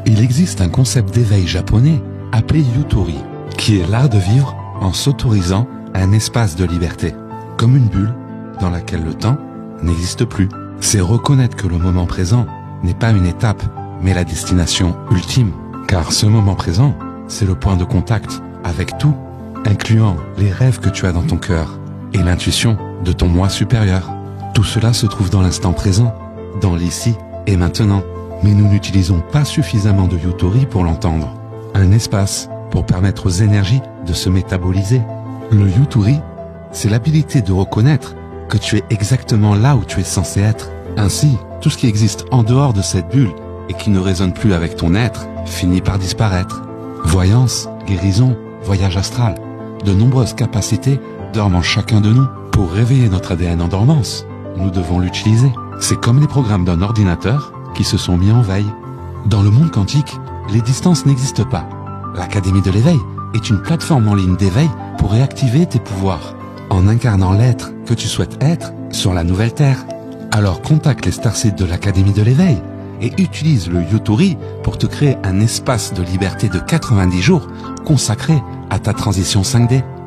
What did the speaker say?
Il existe un concept d'éveil japonais appelé Yutori, qui est l'art de vivre en s'autorisant un espace de liberté, comme une bulle dans laquelle le temps n'existe plus. C'est reconnaître que le moment présent n'est pas une étape, mais la destination ultime. Car ce moment présent, c'est le point de contact avec tout, incluant les rêves que tu as dans ton cœur et l'intuition de ton moi supérieur. Tout cela se trouve dans l'instant présent, dans l'ici et maintenant. Mais nous n'utilisons pas suffisamment de Yutori pour l'entendre. Un espace pour permettre aux énergies de se métaboliser. Le Yutori, c'est l'habilité de reconnaître que tu es exactement là où tu es censé être. Ainsi, tout ce qui existe en dehors de cette bulle et qui ne résonne plus avec ton être finit par disparaître. Voyance, guérison, voyage astral, de nombreuses capacités dorment en chacun de nous. Pour réveiller notre ADN en dormance, nous devons l'utiliser. C'est comme les programmes d'un ordinateur qui se sont mis en veille. Dans le monde quantique, les distances n'existent pas. L'Académie de l'éveil est une plateforme en ligne d'éveil pour réactiver tes pouvoirs, en incarnant l'être que tu souhaites être sur la nouvelle Terre. Alors contacte les starseeds de l'Académie de l'éveil et utilise le Yutori pour te créer un espace de liberté de 90 jours consacré à ta transition 5D.